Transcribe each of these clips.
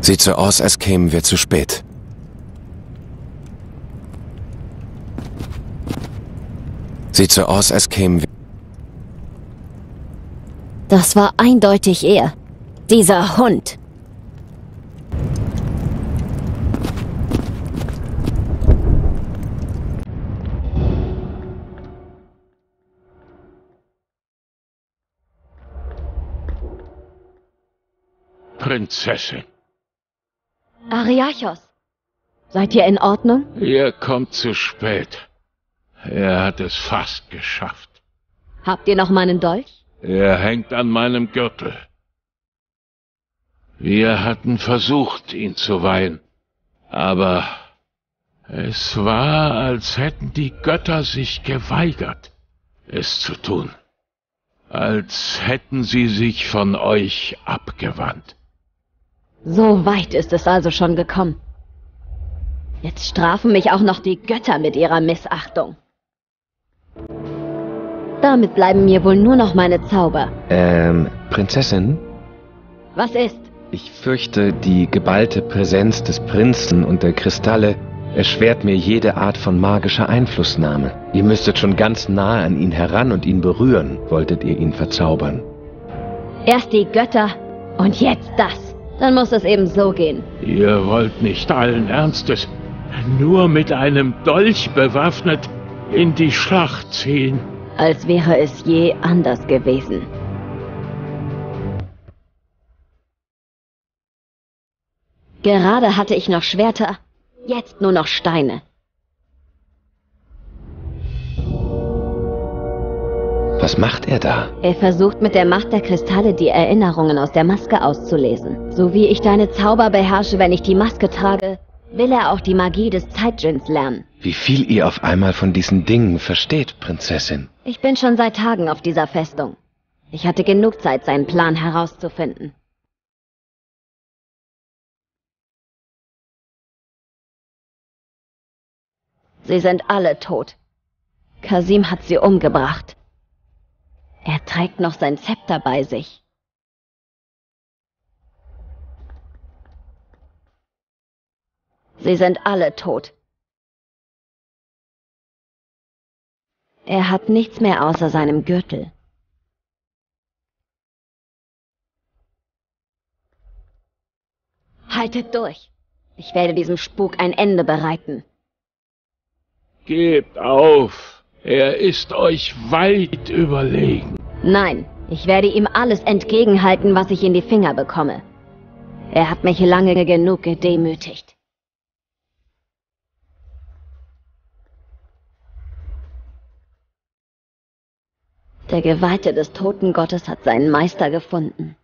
Sieht so aus, als kämen wir zu spät. Sieht so aus, als kämen wir... Das war eindeutig er. Dieser Hund. Prinzessin. Ariachos. Seid ihr in Ordnung? Ihr kommt zu spät. Er hat es fast geschafft. Habt ihr noch meinen Dolch? Er hängt an meinem Gürtel. Wir hatten versucht, ihn zu weihen, aber es war, als hätten die Götter sich geweigert, es zu tun. Als hätten sie sich von euch abgewandt. So weit ist es also schon gekommen. Jetzt strafen mich auch noch die Götter mit ihrer Missachtung. Damit bleiben mir wohl nur noch meine Zauber. Prinzessin? Was ist? Ich fürchte, die geballte Präsenz des Prinzen und der Kristalle erschwert mir jede Art von magischer Einflussnahme. Ihr müsstet schon ganz nahe an ihn heran und ihn berühren, wolltet ihr ihn verzaubern. Erst die Götter und jetzt das. Dann muss es eben so gehen. Ihr wollt nicht allen Ernstes nur mit einem Dolch bewaffnet in die Schlacht ziehen. Als wäre es je anders gewesen. Gerade hatte ich noch Schwerter, jetzt nur noch Steine. Was macht er da? Er versucht mit der Macht der Kristalle die Erinnerungen aus der Maske auszulesen. So wie ich deine Zauber beherrsche, wenn ich die Maske trage, will er auch die Magie des Zeitdjinns lernen. Wie viel ihr auf einmal von diesen Dingen versteht, Prinzessin. Ich bin schon seit Tagen auf dieser Festung. Ich hatte genug Zeit, seinen Plan herauszufinden. Sie sind alle tot. Kasim hat sie umgebracht. Er trägt noch sein Zepter bei sich. Sie sind alle tot. Er hat nichts mehr außer seinem Gürtel. Haltet durch. Ich werde diesem Spuk ein Ende bereiten. Gebt auf. Er ist euch weit überlegen. Nein, ich werde ihm alles entgegenhalten, was ich in die Finger bekomme. Er hat mich lange genug gedemütigt. Der Geweihte des Totengottes hat seinen Meister gefunden.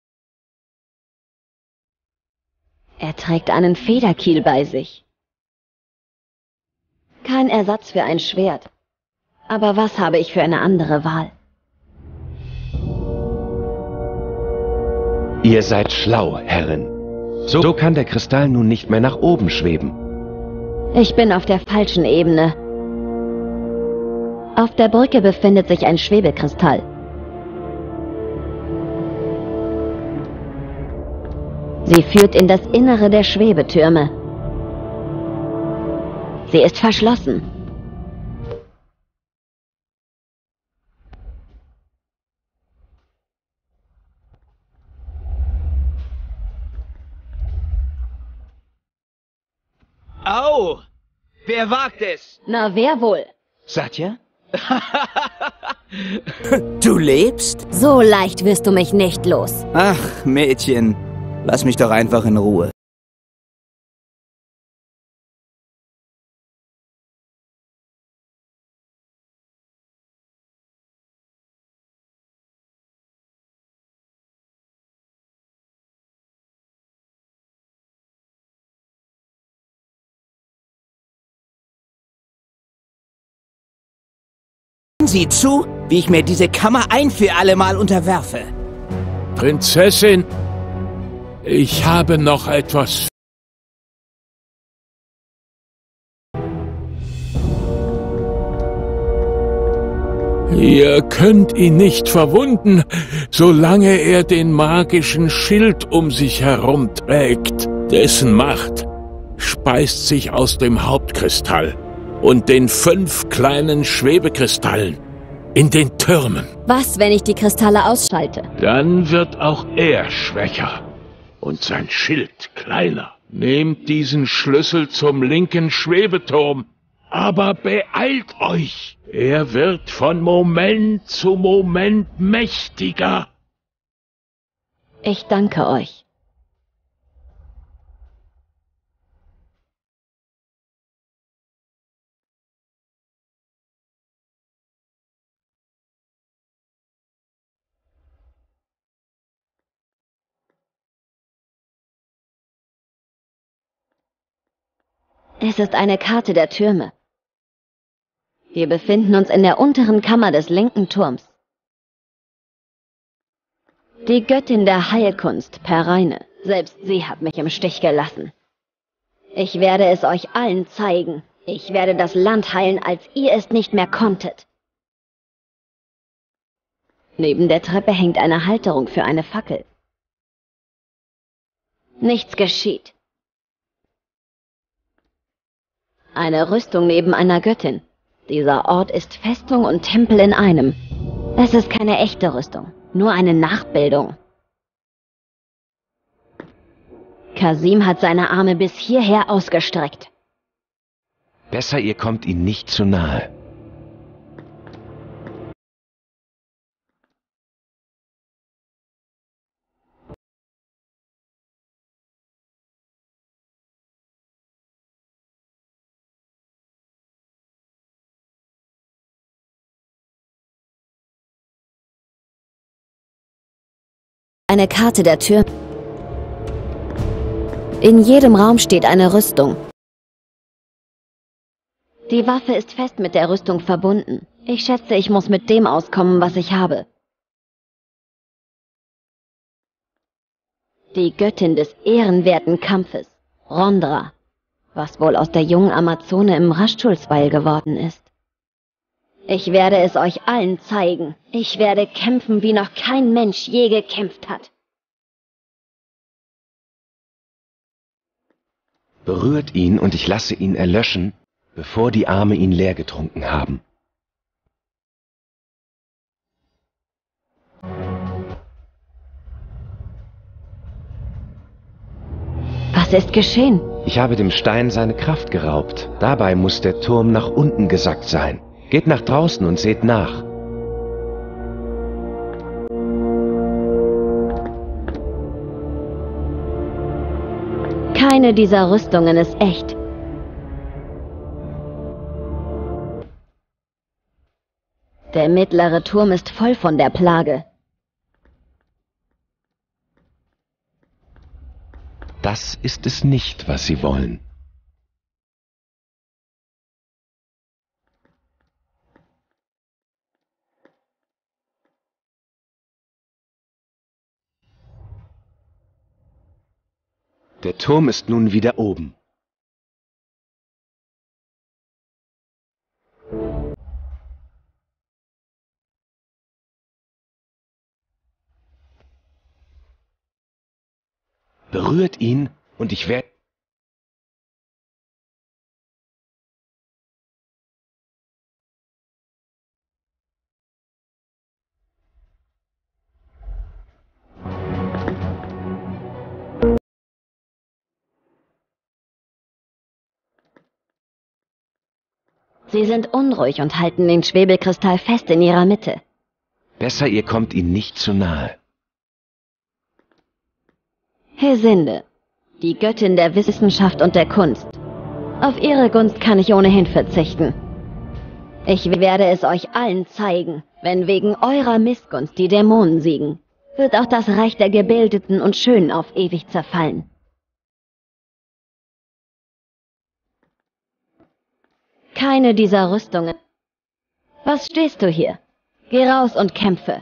Er trägt einen Federkiel bei sich. Kein Ersatz für ein Schwert. Aber was habe ich für eine andere Wahl? Ihr seid schlau, Herrin. So kann der Kristall nun nicht mehr nach oben schweben. Ich bin auf der falschen Ebene. Auf der Brücke befindet sich ein Schwebekristall. Sie führt in das Innere der Schwebetürme. Sie ist verschlossen. Au! Wer wagt es? Na, wer wohl? Satya? Du lebst? So leicht wirst du mich nicht los. Ach, Mädchen, lass mich doch einfach in Ruhe. Sieh zu, wie ich mir diese Kammer ein für alle Mal unterwerfe. Prinzessin, ich habe noch etwas. Ihr könnt ihn nicht verwunden, solange er den magischen Schild um sich herumträgt. Dessen Macht speist sich aus dem Hauptkristall und den 5 kleinen Schwebekristallen in den Türmen. Was, wenn ich die Kristalle ausschalte? Dann wird auch er schwächer und sein Schild kleiner. Nehmt diesen Schlüssel zum linken Schwebeturm, aber beeilt euch! Er wird von Moment zu Moment mächtiger. Ich danke euch. Es ist eine Karte der Türme. Wir befinden uns in der unteren Kammer des linken Turms. Die Göttin der Heilkunst, Pereine, selbst sie hat mich im Stich gelassen. Ich werde es euch allen zeigen. Ich werde das Land heilen, als ihr es nicht mehr konntet. Neben der Treppe hängt eine Halterung für eine Fackel. Nichts geschieht. Eine Rüstung neben einer Göttin. Dieser Ort ist Festung und Tempel in einem. Es ist keine echte Rüstung, nur eine Nachbildung. Kasim hat seine Arme bis hierher ausgestreckt. Besser, ihr kommt ihm nicht zu nahe. Eine Karte der Tür. In jedem Raum steht eine Rüstung. Die Waffe ist fest mit der Rüstung verbunden. Ich schätze, ich muss mit dem auskommen, was ich habe. Die Göttin des ehrenwerten Kampfes, Rondra, was wohl aus der jungen Amazone im Raschulsweil geworden ist. Ich werde es euch allen zeigen. Ich werde kämpfen, wie noch kein Mensch je gekämpft hat. Berührt ihn und ich lasse ihn erlöschen, bevor die Arme ihn leer getrunken haben. Was ist geschehen? Ich habe dem Stein seine Kraft geraubt. Dabei muss der Turm nach unten gesackt sein. Geht nach draußen und seht nach. Keine dieser Rüstungen ist echt. Der mittlere Turm ist voll von der Plage. Das ist es nicht, was sie wollen. Der Turm ist nun wieder oben. Berührt ihn und ich werde... Sie sind unruhig und halten den Schwebelkristall fest in ihrer Mitte. Besser, ihr kommt ihm nicht zu nahe. Hesinde, die Göttin der Wissenschaft und der Kunst. Auf ihre Gunst kann ich ohnehin verzichten. Ich werde es euch allen zeigen. Wenn wegen eurer Missgunst die Dämonen siegen, wird auch das Reich der Gebildeten und Schönen auf ewig zerfallen. Keine dieser Rüstungen. Was stehst du hier? Geh raus und kämpfe.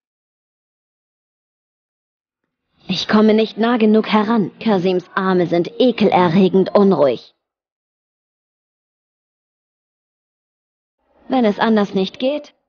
Ich komme nicht nah genug heran. Kasims Arme sind ekelerregend unruhig. Wenn es anders nicht geht,